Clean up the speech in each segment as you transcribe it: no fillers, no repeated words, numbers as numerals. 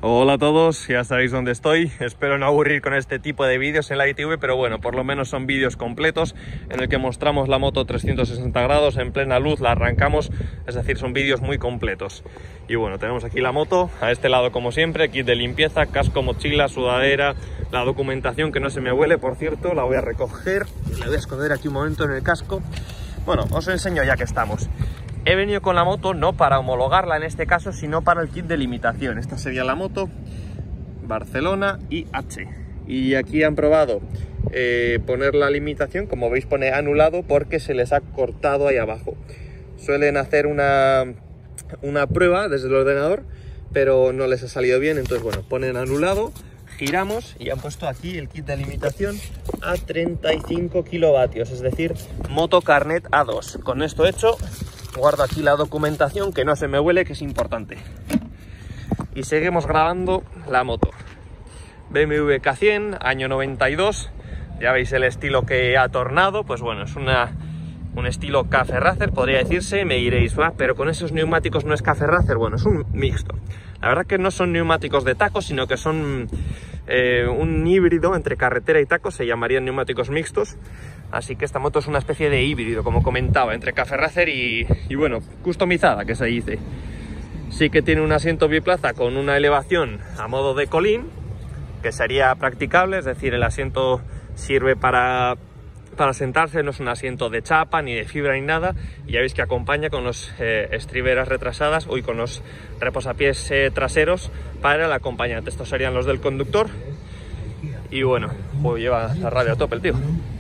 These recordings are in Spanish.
Hola a todos, ya sabéis dónde estoy. Espero no aburrir con este tipo de vídeos en la ITV, pero bueno, por lo menos son vídeos completos en el que mostramos la moto 360 grados en plena luz, la arrancamos, es decir, son vídeos muy completos. Y bueno, tenemos aquí la moto, a este lado como siempre, kit de limpieza, casco, mochila, sudadera, la documentación que no se me huele, por cierto, la voy a recoger y la voy a esconder aquí un momento en el casco. Bueno, os enseño ya que estamos. He venido con la moto no para homologarla en este caso, sino para el kit de limitación. Esta sería la moto Barcelona IH. Y aquí han probado poner la limitación, como veis pone anulado porque se les ha cortado ahí abajo. Suelen hacer una prueba desde el ordenador, pero no les ha salido bien, entonces bueno, ponen anulado, giramos y han puesto aquí el kit de limitación a 35 kilovatios, es decir, moto carnet A2. Con esto hecho, guardo aquí la documentación, que no se me huele, que es importante. Y seguimos grabando la moto. BMW K100, año 92. Ya veis el estilo que ha tornado. Pues bueno, es un estilo Café Racer, podría decirse. Me diréis, ¿va? Pero con esos neumáticos no es Café Racer. Bueno, es un mixto. La verdad que no son neumáticos de taco, sino que son un híbrido entre carretera y taco. Se llamarían neumáticos mixtos. Así que esta moto es una especie de híbrido, como comentaba, entre Café Racer y bueno, customizada, que se dice. Sí que tiene un asiento biplaza con una elevación a modo de colín, que sería practicable, es decir, el asiento sirve para sentarse, no es un asiento de chapa, ni de fibra, ni nada. Y ya veis que acompaña con los estriberas retrasadas, con los reposapiés traseros para el acompañante. Estos serían los del conductor. Y bueno, lleva la radio a tope el tío.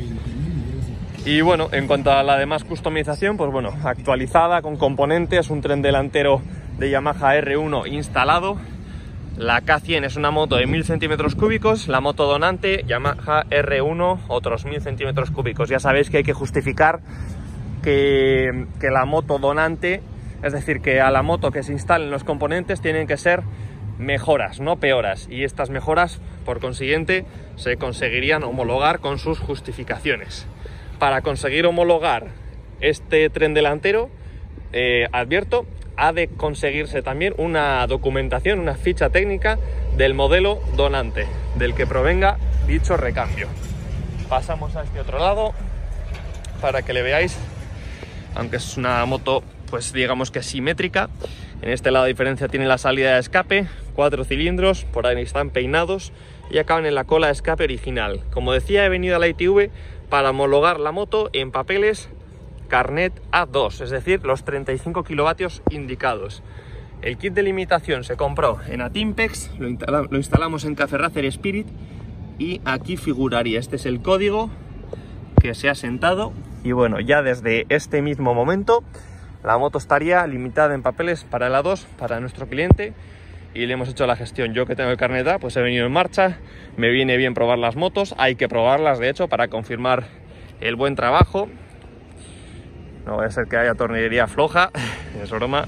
Y bueno, en cuanto a la demás customización, pues bueno, actualizada con componentes, un tren delantero de Yamaha R1 instalado. La K100 es una moto de 1000 centímetros cúbicos, la moto donante Yamaha R1 otros 1000 centímetros cúbicos. Ya sabéis que hay que justificar que la moto donante, es decir, que a la moto que se instalen los componentes tienen que ser mejoras, no peoras. Y estas mejoras, por consiguiente, se conseguirían homologar con sus justificaciones. Para conseguir homologar este tren delantero, advierto, ha de conseguirse también una documentación, una ficha técnica del modelo donante, del que provenga dicho recambio. Pasamos a este otro lado para que le veáis, aunque es una moto, pues digamos que simétrica. En este lado, a diferencia, tiene la salida de escape, 4 cilindros, por ahí están peinados y acaban en la cola de escape original. Como decía, he venido a la ITV para homologar la moto en papeles carnet A2, es decir, los 35 kilovatios indicados. El kit de limitación se compró en Atimpex, lo instalamos en Café Racer Spirit y aquí figuraría, este es el código que se ha sentado y bueno, ya desde este mismo momento la moto estaría limitada en papeles para el A2, para nuestro cliente, y le hemos hecho la gestión. Yo, que tengo el carnet A, pues he venido en marcha. Me viene bien probar las motos, hay que probarlas de hecho para confirmar el buen trabajo. No vaya a ser que haya tornillería floja, es broma.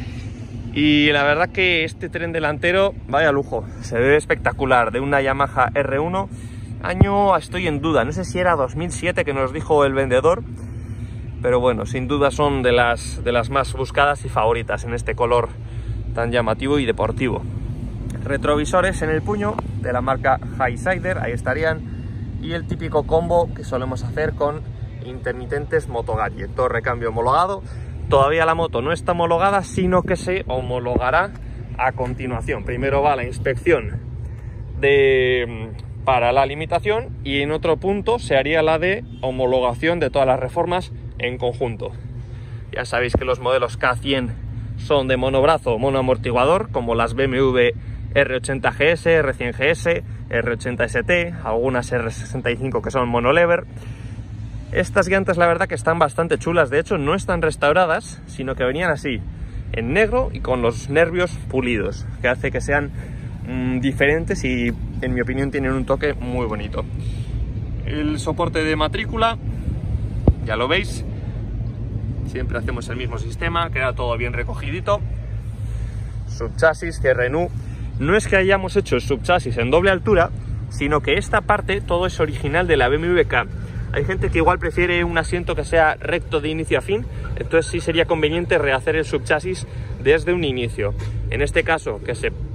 Y la verdad que este tren delantero, vaya lujo, se ve espectacular, de una Yamaha R1. Año estoy en duda, no sé si era 2007 que nos dijo el vendedor, pero bueno, sin duda son de las más buscadas y favoritas en este color tan llamativo y deportivo. Retrovisores en el puño de la marca Highsider, ahí estarían, y el típico combo que solemos hacer con intermitentes Moto Gadget. Todo recambio homologado. Todavía la moto no está homologada, sino que se homologará a continuación. Primero va la inspección para la limitación y en otro punto se haría la de homologación de todas las reformas en conjunto. Ya sabéis que los modelos K100 son de monobrazo, monoamortiguador, como las BMW R80 GS, R100 GS, R80 ST, algunas R65 que son monolever. Estas llantas, la verdad que están bastante chulas, de hecho no están restauradas, sino que venían así, en negro y con los nervios pulidos, que hace que sean diferentes y en mi opinión tienen un toque muy bonito. El soporte de matrícula, ya lo veis, siempre hacemos el mismo sistema, queda todo bien recogidito. Subchasis, cierre NU. No es que hayamos hecho el subchasis en doble altura, sino que esta parte todo es original de la BMW K. Hay gente que igual prefiere un asiento que sea recto de inicio a fin, entonces sí sería conveniente rehacer el subchasis desde un inicio. En este caso, que se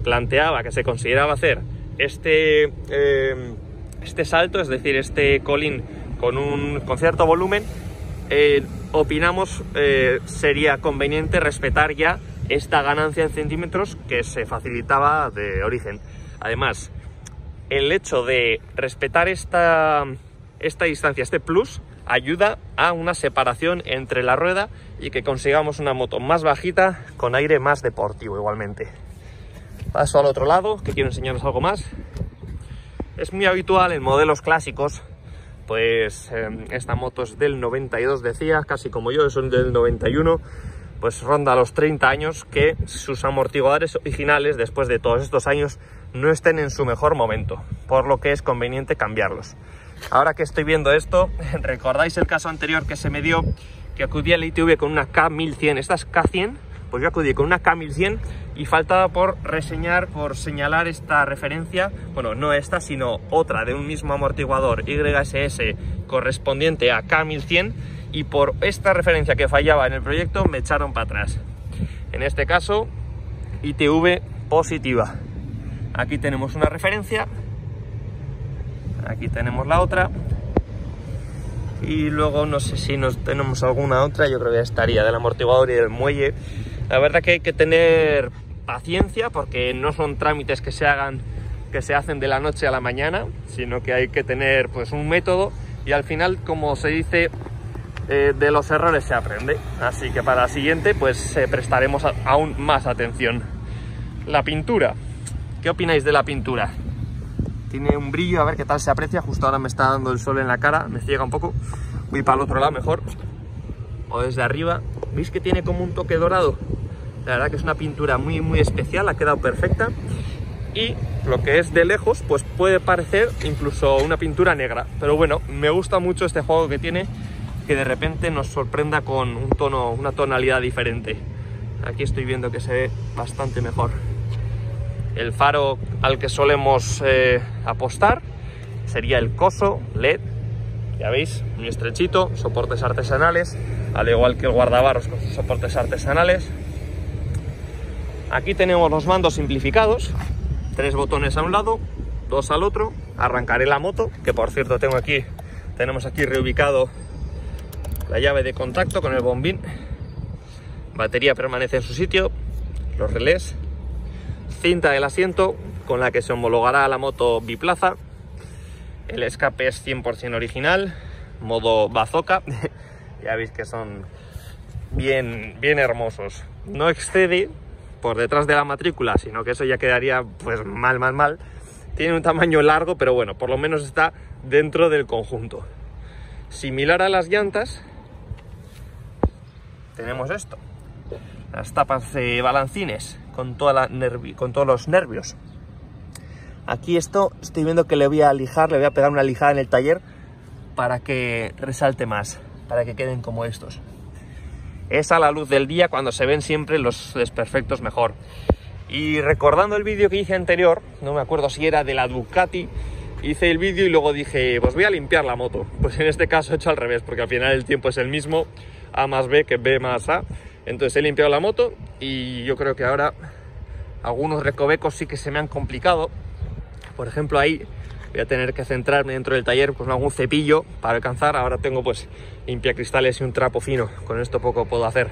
planteaba que se consideraba hacer este salto, es decir, este colín con cierto volumen, opinamos sería conveniente respetar ya esta ganancia en centímetros que se facilitaba de origen. Además, el hecho de respetar esta distancia, este plus, ayuda a una separación entre la rueda y que consigamos una moto más bajita con aire más deportivo igualmente. Paso al otro lado, que quiero enseñaros algo más. Es muy habitual en modelos clásicos, pues esta moto es del 92, decía, casi como yo, son del 91, pues ronda los 30 años, que sus amortiguadores originales, después de todos estos años, no estén en su mejor momento, por lo que es conveniente cambiarlos. Ahora que estoy viendo esto, ¿recordáis el caso anterior que se me dio? Que acudí a la ITV con una K1100, esta es K100, pues yo acudí con una K1100 y faltaba por señalar esta referencia, bueno, no esta, sino otra de un mismo amortiguador YSS correspondiente a K1100, y por esta referencia que fallaba en el proyecto me echaron para atrás. En este caso, ITV positiva. Aquí tenemos una referencia, aquí tenemos la otra, y luego no sé si tenemos alguna otra, yo creo que estaría del amortiguador y del muelle. La verdad que hay que tener paciencia, porque no son trámites que se hacen de la noche a la mañana, sino que hay que tener pues un método, y al final, como se dice, de los errores se aprende. Así que para la siguiente pues prestaremos aún más atención. La pintura, ¿qué opináis de la pintura? Tiene un brillo, a ver qué tal se aprecia. Justo ahora me está dando el sol en la cara, me ciega un poco. Voy para el otro lado mejor, o desde arriba. ¿Veis que tiene como un toque dorado? La verdad que es una pintura muy muy especial, ha quedado perfecta. Y lo que es de lejos, pues puede parecer incluso una pintura negra. Pero bueno, me gusta mucho este juego que tiene, que de repente nos sorprenda con una tonalidad diferente. Aquí estoy viendo que se ve bastante mejor. El faro al que solemos apostar sería el Coso LED, ya veis, muy estrechito, soportes artesanales, al igual que el guardabarros con sus soportes artesanales. Aquí tenemos los mandos simplificados, 3 botones a un lado, 2 al otro. Arrancaré la moto, que por cierto tenemos aquí reubicado la llave de contacto con el bombín. Batería permanece en su sitio, los relés, cinta del asiento con la que se homologará la moto biplaza. El escape es 100% original, modo bazooka. Ya veis que son bien hermosos. No excede por detrás de la matrícula, sino que eso ya quedaría pues mal. Tiene un tamaño largo, pero bueno, por lo menos está dentro del conjunto. Similar a las llantas, tenemos esto, las tapas de balancines con todos los nervios. Aquí esto estoy viendo que le voy a pegar una lijada en el taller para que resalte más, para que queden como estos. Es a la luz del día, cuando se ven siempre los desperfectos mejor. Y recordando el vídeo que hice anterior, no me acuerdo si era de la Ducati, hice el vídeo y luego dije, pues voy a limpiar la moto. Pues en este caso he hecho al revés, porque al final el tiempo es el mismo, A más B que B más A. Entonces he limpiado la moto y yo creo que ahora algunos recovecos sí que se me han complicado. Por ejemplo, ahí voy a tener que centrarme dentro del taller con algún cepillo para alcanzar. Ahora tengo pues limpiacristales y un trapo fino, con esto poco puedo hacer.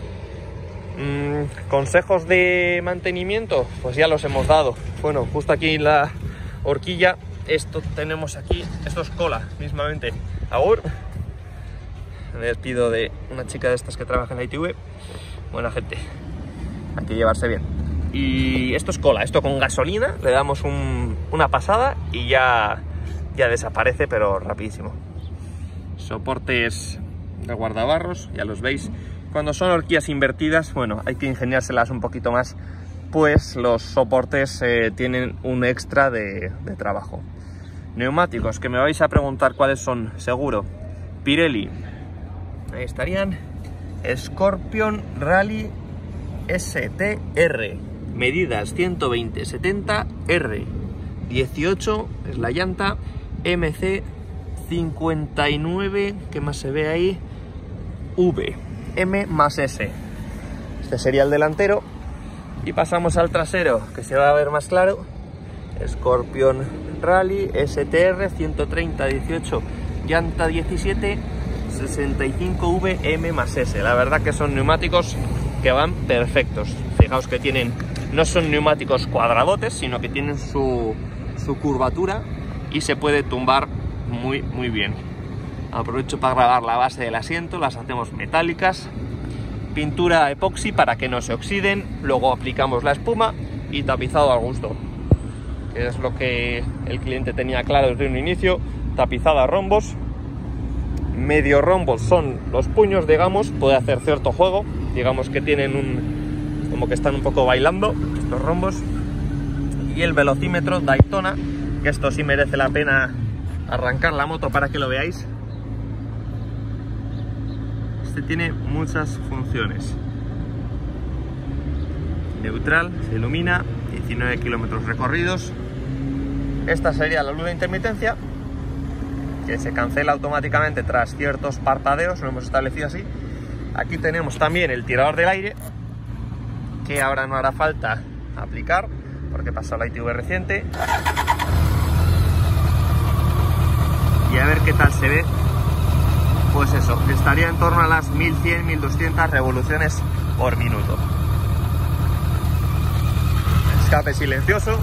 Consejos de mantenimiento, pues ya los hemos dado. Bueno, justo aquí en la horquilla, esto tenemos aquí, esto es cola mismamente. Agur. Me despido de una chica de estas que trabaja en la ITV. Buena gente, hay que llevarse bien. Y esto es cola, esto con gasolina le damos una pasada y ya desaparece, pero rapidísimo. Soportes de guardabarros, ya los veis. Cuando son horquillas invertidas, bueno, hay que ingeniárselas un poquito más, pues los soportes tienen un extra de trabajo. Neumáticos, que me vais a preguntar cuáles son, seguro. Pirelli, ahí estarían. Scorpion Rally STR, medidas 120/70R, 18 es la llanta, MC 59, ¿qué más se ve ahí? V, M más S. Este sería el delantero Y pasamos al trasero, que se va a ver más claro. Scorpion Rally STR 130-18, llanta 17, 65V M+S. La verdad que son neumáticos que van perfectos. Fijaos que tienen, no son neumáticos cuadradotes, sino que tienen su curvatura y se puede tumbar muy bien. Aprovecho para grabar la base del asiento, las hacemos metálicas, pintura epoxi para que no se oxiden, luego aplicamos la espuma y tapizado al gusto, que es lo que el cliente tenía claro desde un inicio. Tapizada a rombos, medio rombos son los puños, digamos, puede hacer cierto juego, digamos que tienen como que están un poco bailando estos rombos. Y el velocímetro Daytona, que esto sí merece la pena arrancar la moto para que lo veáis. Este tiene muchas funciones. Neutral, se ilumina, 19 kilómetros recorridos. Esta sería la luz de intermitencia, que se cancela automáticamente tras ciertos parpadeos, lo hemos establecido así. Aquí tenemos también el tirador del aire, que ahora no hará falta aplicar porque pasó la ITV reciente. Y a ver qué tal se ve. Pues eso, estaría en torno a las 1100-1200 revoluciones por minuto. Escape silencioso.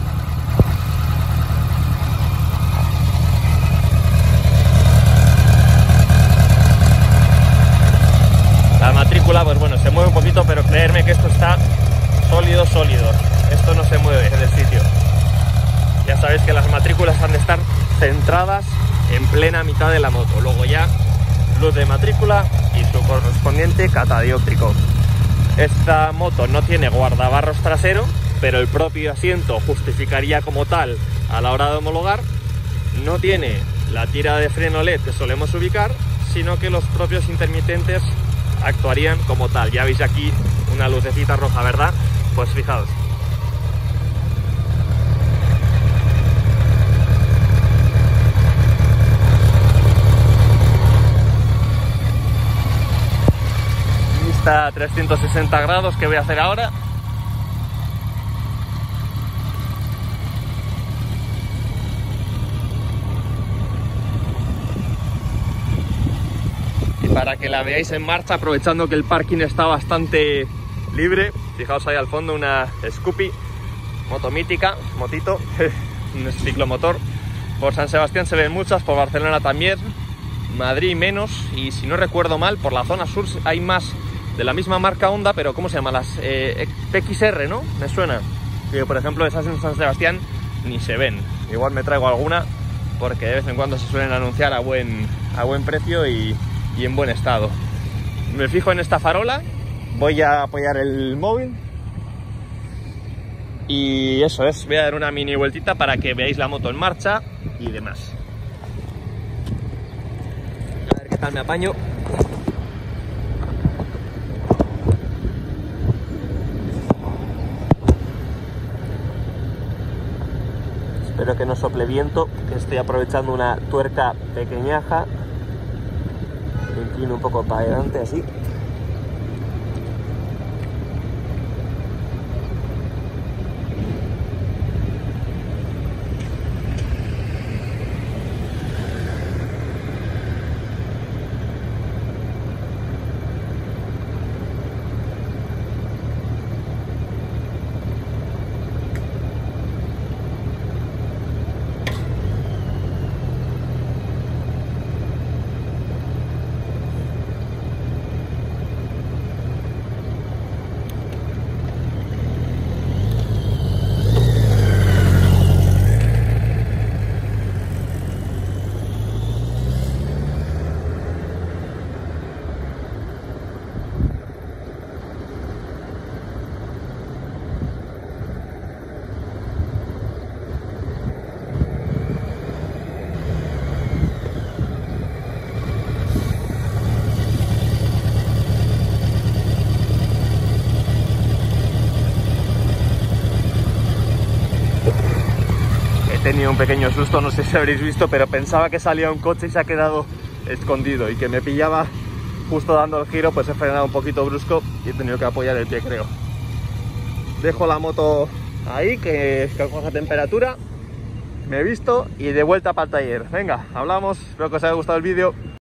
La matrícula, pues bueno, se mueve un poquito, pero creerme que esto está sólido. Esto no se mueve del sitio. Ya sabéis que las matrículas han de estar centradas en plena mitad de la moto. Luego ya luz de matrícula y su correspondiente catadióptrico. Esta moto no tiene guardabarros trasero, pero el propio asiento justificaría como tal a la hora de homologar. No tiene la tira de freno LED que solemos ubicar, sino que los propios intermitentes actuarían como tal. Ya veis aquí una lucecita roja, ¿verdad? Pues fijaos. Vista 360 grados que voy a hacer ahora. Y para que la veáis en marcha, aprovechando que el parking está bastante libre, fijaos ahí al fondo una Scoopy, moto mítica, motito, un ciclomotor. Por San Sebastián se ven muchas, por Barcelona también, Madrid menos, y si no recuerdo mal, por la zona sur hay más de la misma marca Honda, pero ¿cómo se llama? Las PXR, ¿no? Me suena. Que por ejemplo esas en San Sebastián ni se ven. Igual me traigo alguna, porque de vez en cuando se suelen anunciar a buen precio y en buen estado. Me fijo en esta farola, voy a apoyar el móvil y eso es, voy a dar una mini vueltita para que veáis la moto en marcha y demás. A ver qué tal me apaño. Espero que no sople viento, que estoy aprovechando una tuerca pequeñaja. Me inclino un poco para adelante así. He tenido un pequeño susto, no sé si habréis visto, pero pensaba que salía un coche y se ha quedado escondido y que me pillaba justo dando el giro, pues he frenado un poquito brusco y he tenido que apoyar el pie, creo. dejo la moto ahí, que coja temperatura, me he visto y de vuelta para el taller. Venga, hablamos, espero que os haya gustado el vídeo.